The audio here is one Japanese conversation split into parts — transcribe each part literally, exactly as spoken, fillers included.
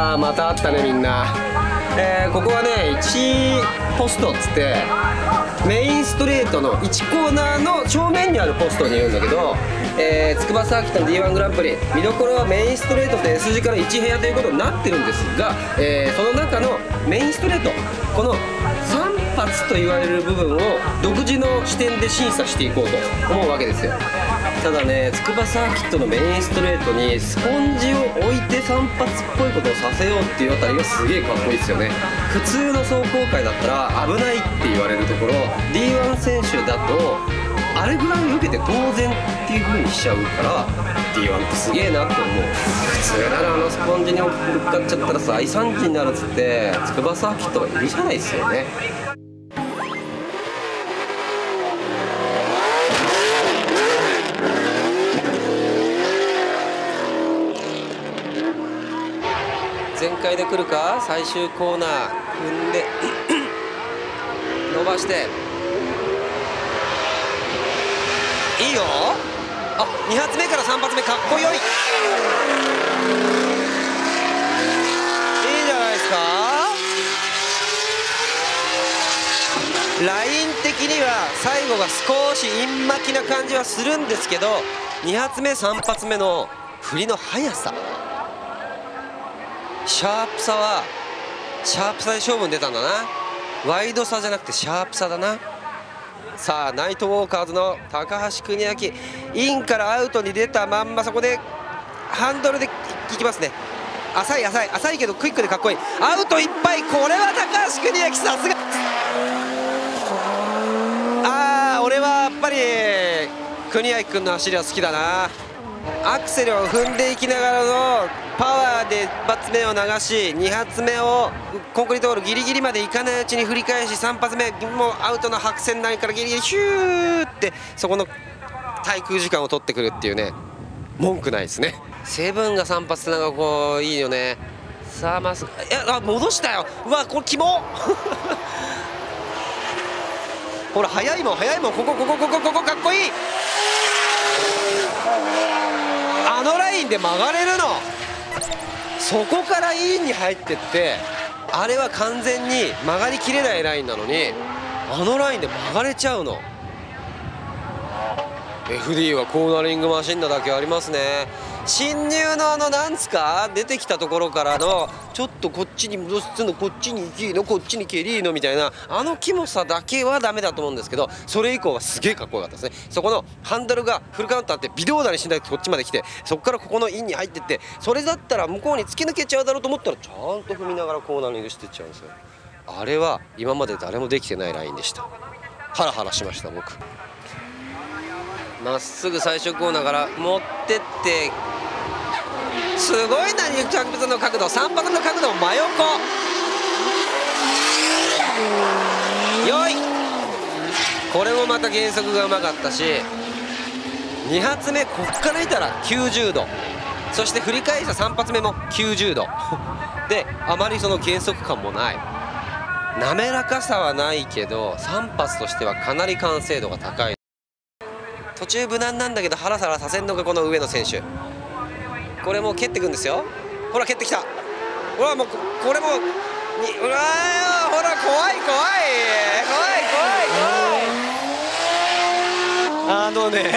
さあまたあったねみんな。えー、ここはねいちポストっつってメインストレートのいちコーナーの正面にあるポストにいるんだけど、えー、筑波サーキットの ディーワン グランプリ見どころはメインストレートと エス 字からいち部屋ということになってるんですが、えー、その中のメインストレートこのさん発と言われる部分を独自の視点で審査していこうと思うわけですよ。ただね筑波サーキットのメインストレートにスポンジを置いてさん発っぽいことをさせようっていうあたりがすげえかっこいいですよね。普通の走行界だったら危ないって言われるところ ディーワン 選手だとあれぐらい受けて当然っていう風にしちゃうから ディーワン ってすげえなって思う。普通ならあのスポンジにぶっかっちゃったらさ大惨事になるっつって筑波サーキットが許さないですよね。全開で来るか。最終コーナー踏んで伸ばしていいよ。あ、に発目からさん発目かっこよい。いいじゃないですか。ライン的には最後が少しイン巻きな感じはするんですけどに発目さん発目の振りの速さシャープさはシャープさで勝負に出たんだな。ワイドさじゃなくてシャープさだな。さあナイトウォーカーズの高橋邦明インからアウトに出たまんまそこでハンドルでいきますね。浅い浅い浅いけどクイックでかっこいい。アウトいっぱい。これは高橋邦明さすが。ああ俺はやっぱり邦明君の走りは好きだな。アクセルを踏んでいきながらのパワーでいち発目を流しに発目をコンクリートホールギリギリまでいかないうちに振り返しさん発目もうアウトの白線ラインからギリギリヒューってそこの滞空時間を取ってくるっていうね文句ないですね。セブンがさん発ってなんかこういいよね。さあまっすぐいやあ戻したよ。うわこれキモほら速いもん速いもん。ここここここここかっこいい。あのラインで曲がれるの。そこからインに入ってってあれは完全に曲がりきれないラインなのにあのラインで曲がれちゃうの。 エフディー はコーナリングマシンなだけありますね。侵入のあのなんつか出てきたところからのちょっとこっちに戻すのこっちに行きのこっちに蹴りのみたいなあのキモさだけはダメだと思うんですけどそれ以降はすげえかっこよかったですね。そこのハンドルがフルカウンターって微動だにしないとこっちまで来てそこからここのインに入ってってそれだったら向こうに突き抜けちゃうだろうと思ったらちゃんと踏みながらコーナリングしてっちゃうんですよ。あれは今まで誰もできてないラインでした。ハラハラしました僕。まっすぐ最初コーナーから持ってってすごいなに着物の角度さん発の角度真横よい。これもまた減速がうまかったしに発目こっからいたらきゅうじゅうどそして振り返したさん発目もきゅうじゅうどであまりその減速感もない滑らかさはないけどさん発としてはかなり完成度が高い。途中無難なんだけどハラハラさせるのがこの上野選手。これも蹴ってくんですよ。ほら蹴ってきた。ほらもうこれもにうわほら怖い怖い怖い怖い怖い。あのね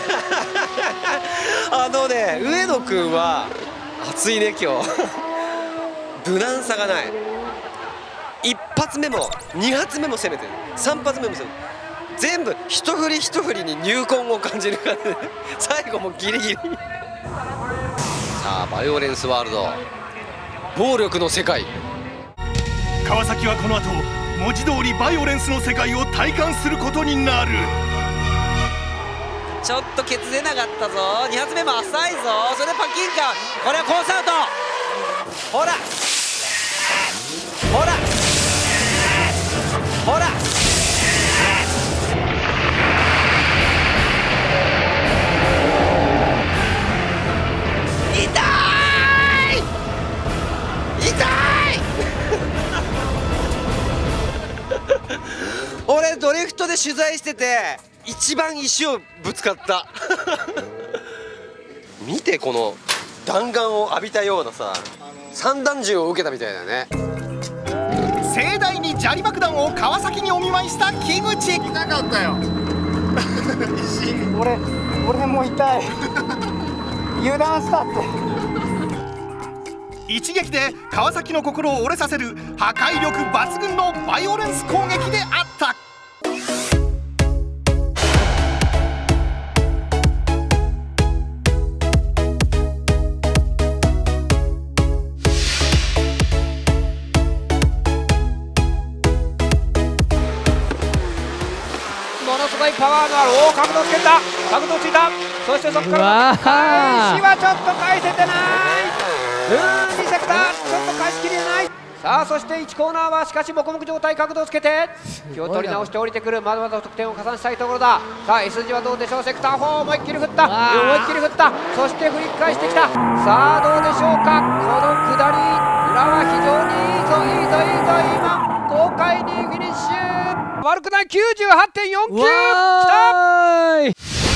あのね上野くんは熱いね今日無難さがない。いち発目もに発目も攻めてるさん発目も攻めてる全部一振り一振りに入魂を感じる感じで最後もギリギリさあバイオレンスワールド暴力の世界。 川崎はこの後文字通りバイオレンスの世界を体感することになる。 ちょっとケツ出なかったぞ。に発目も浅いぞ。それでパキンか。これはコースアウト。ほらほらほら痛い痛い俺ドリフトで取材してて一番石をぶつかった見てこの弾丸を浴びたようなさ散弾銃を受けたみたいだね。 盛大に砂利爆弾を川崎にお見舞いした木口。 なかったよ俺俺も痛い油断したって。 一撃で川崎の心を折れさせる破壊力抜群のバイオレンス攻撃であった。 ものすごいパワーのある、おお角度つけた、角度ついた。そしてそこから開始はちょっと返せてない。うーんにセクターちょっと返しきれない。さあそしていちコーナーはしかし黙々状態、角度をつけて気を取り直して降りてくる。まだまだ得点を加算したいところだ。さあ S 字はどうでしょう。セクターフォー思いっきり振った、思いっきり振った。そして振り返してきた。さあどうでしょうか。この下り裏は非常にいいぞいいぞいいぞ。今豪快にフィニッシュ。悪くない。 きゅうじゅうはちてんよんきゅう きた。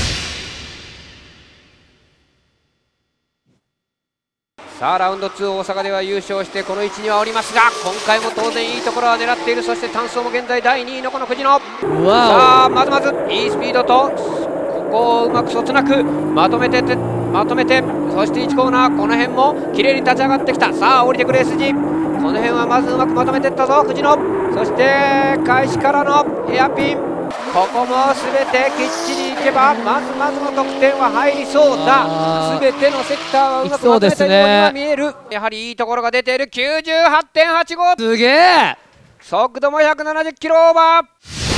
さあラウンドツー大阪では優勝してこの位置にはおりますが、今回も当然いいところは狙っている。そして単走も現在だいにいのこの藤野。さあまずまずいいスピードとここをうまくそつなくまとめててまとめて、そしていちコーナーこの辺も綺麗に立ち上がってきた。さあ降りてくる S 字、この辺はまずうまくまとめていったぞ藤野。そして開始からのヘアピン、ここも全てきっちりいけばまずまずの得点は入りそうだ。全てのセクターはうまくまとめたようには見える。やはりいいところが出ている。 きゅうじゅうはちてんはちご、 すげえ。速度もひゃくななじゅっキロオーバー。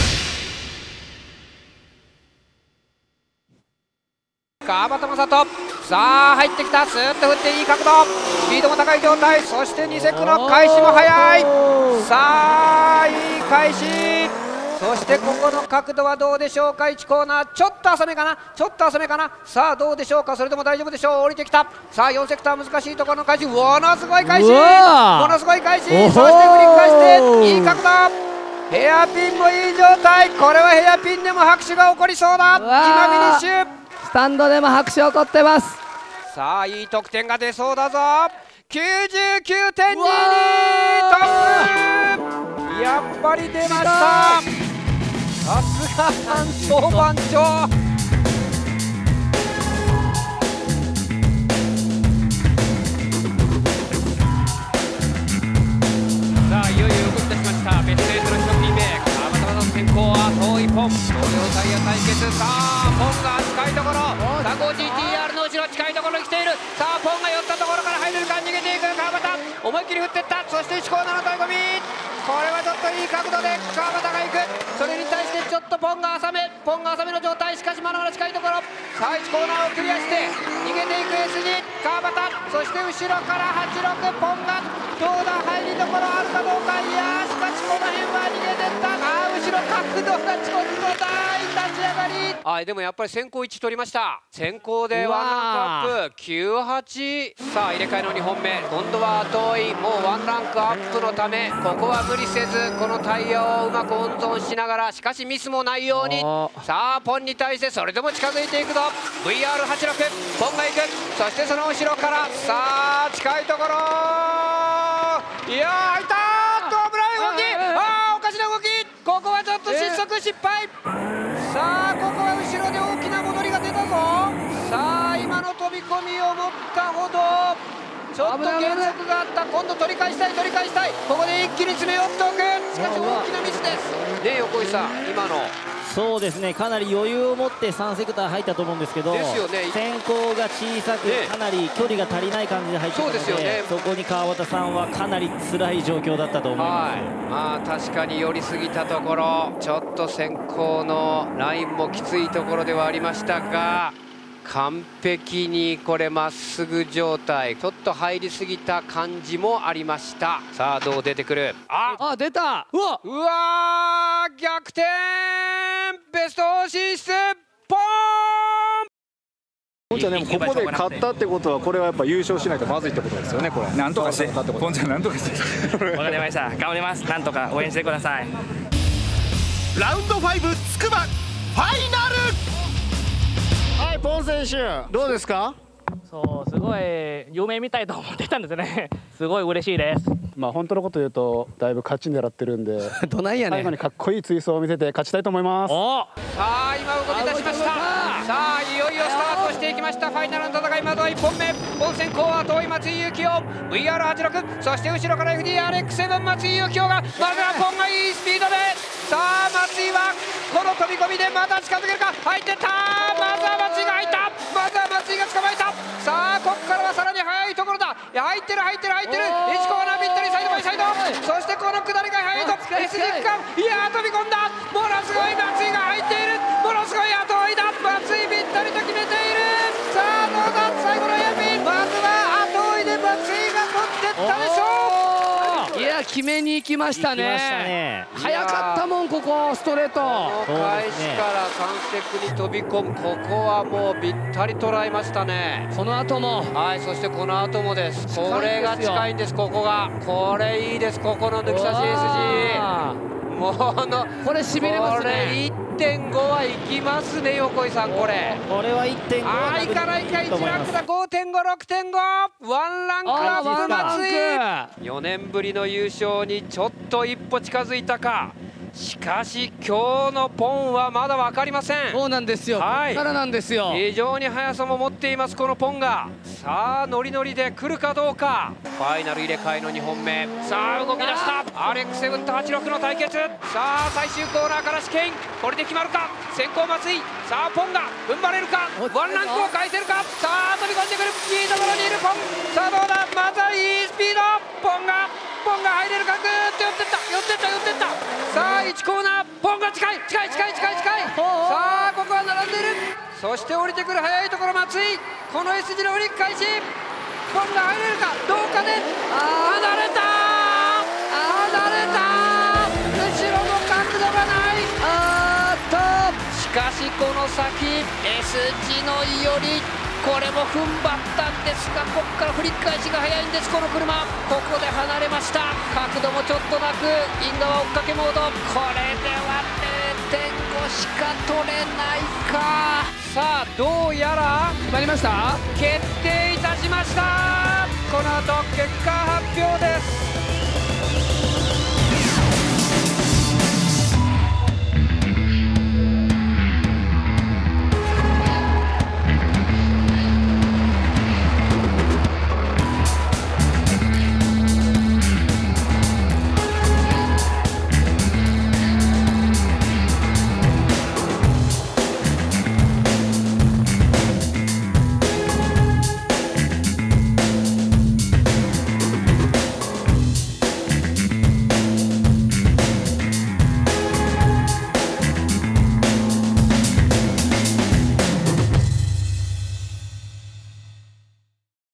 川端正人、さあ入ってきた。スーッと振っていい角度、スピードも高い状態。そしてにセクの開始も速い。さあいい開始。そしてここの角度はどうでしょうか。いちコーナーちょっと浅めかな、ちょっと浅めかな。さあどうでしょうか。それでも大丈夫でしょう。降りてきた。さあよんセクター難しいところの開始、ものすごい開始、ものすごい開始。そして振り返していい角度、ヘアピンもいい状態。これはヘアピンでも拍手が起こりそうだ。今フィニッシュ、 スタンドでも拍手起こってます。 さあいい得点が出そうだぞ。 きゅうじゅうきゅうてんにじゅうに トップ。やっぱり出ました。さすが単走番長。さあいよいよ動き出しました。ベストエイトのひと組目、川端の先行は遠いポン、東洋タイヤ対決。さあポンが近いところ、さあ ゴージーティーアール の後ろ近いところに来ている。さあポンが寄ったところから入れるか、逃げていく川端、思いっきり振っていった。そしていちコーナーの飛び込み、これはちょっといい角度で川端がいく。それに対してちょっとポンが浅め、ポンが浅めの状態。しかしまだまだ近いところ。さあいちコーナーをクリアして逃げていく S 字川端、そして後ろからはちじゅうろくポンがどうだ、入りどころあるかどうか。いやーしかしこの辺は逃げてった。あー後ろ角度がちょっと大立ち上がり。あでもやっぱり先行いち取りました。先行でワンランクアップ きゅうはち。さあ入れ替えのにほんめ、今度は遠い、もうワンランクアップのためここは無理せずこのタイヤをうまく温存しながら、しかしミスもないように。さあポンに対してそれでも近づいていくぞ。 ブイアールはちじゅうろく ポンがいく。そしてその後ろからさあ近いところ、いやー入ったーっと危ない動き、あーおかしな動き。ここはちょっと失速失敗。さあここは後ろで大きな戻りが出たぞ。さあ今の飛び込みを持ったほどちょっと減速があった。今度取り返したい取り返したい。ここで一気に詰め寄っておく。しかし大きなミスですね。横井さん今の。 そうですね、かなり余裕を持ってさんセクター入ったと思うんですけど、 ですよね、 先行が小さく、ね、かなり距離が足りない感じで入ってたので、そうですよね、そこに川端さんはかなり辛い状況だったと思います。はい、まあ確かに寄りすぎたところ、ちょっと先行のラインもきついところではありましたが、完璧にこれまっすぐ状態、ちょっと入りすぎた感じもありました。さあどう出てくる。ああ出た。うわうわー逆転、ベストよん進出、ポーン。 じゃあでもここで勝ったってことは、これはやっぱ優勝しないとまずいってことですよね。これなんとかして、ポンちゃんなんとかして。 わかりました、頑張ります。なんとか応援してください。 ラウンドファイブつくばファイナル。 はい、ポン選手どうですか。 そうすごい夢みたいと思ってたんですね。 すごい嬉しいです。 まあ本当のこと言うとだいぶ勝ち狙ってるんでどないやねん。 最後にかっこいい追走を見せて勝ちたいと思います。 さあ今動き出しました。さあいよいよスタートしていきました。ファイナルの戦い、まずはいっぽんめ。本先行は遠い松井裕樹を ブイアールはちじゅうろく、 そして後ろから エフディーアールエックスセブン 松井裕樹が、まずはポンがいいスピードで、さあ松井はこの飛び込みでまた近づけるか。入ってった。まずは松井が入った。まずは松井が捕まえた。さあここからはさらに速いところだ。いや入ってる入ってる入ってる。いちコーナーぴったりサイドバイサイド。そしてこの下りが速いと エスジー 区間、いやー飛び込んだ。ものすごい松井が入っている。ものすごい後追いだ。松井ぴったりと決めている。さあどうだ最後のエアピン。まずは後追いで松井が取ってったでしょう。 いや決めに行きましたね。早かったもんここストレート。 開始から関節に飛び込む、ここはもうぴったり捉えましたね。 この後も、 はい、そしてこの後もです。これが近いんです。ここがこれいいです。ここの抜き差し エスジー ものこれしびれますね。 これ いってんご はいきますね横井さん。これこれは いってんごあーいかないか。いちランクだ。 ごてんご、ろくてんご、ワンランクアップ松井。よねんぶりの優勝にちょっと一歩近づいたか。しかし今日のポンはまだ分かりません。 そうなんですよ、 はい、 ここからなんですよ。 非常に速さも持っていますこのポンが。さあノリノリで来るかどうか。ファイナル入れ替えのにほんめ。さあ動き出した。 アールエックスセブン とはちじゅうろくの対決。さあ最終コーナーから試験、これで決まるか。先行松井。さあポンが踏ん張れるか。ワンランクを返せるか。さあ飛び込んでくる。いいところにいるポン。さあどうだ。まずはいいスピード。ポンがポンが入れるか。ぐーっと寄ってった寄ってった寄ってった。さあいちコーナーポンが近い近い近い近い近い。さあここは並んでいる。そして降りてくる速いところ松井。この エスジー の降り開始。ポンが入れるかどうかで離れた離れた。後ろの角度がない。あーっとしかしこの先 エスジー の寄り、これも踏ん張ったんですが、ここから振り返しが早いんですこの車。ここで離れました。角度もちょっとなくイン側追っかけモード。これでは れいてんご しか取れないか。さあどうやら決まりました。 決定いたしました。この後結果発表です。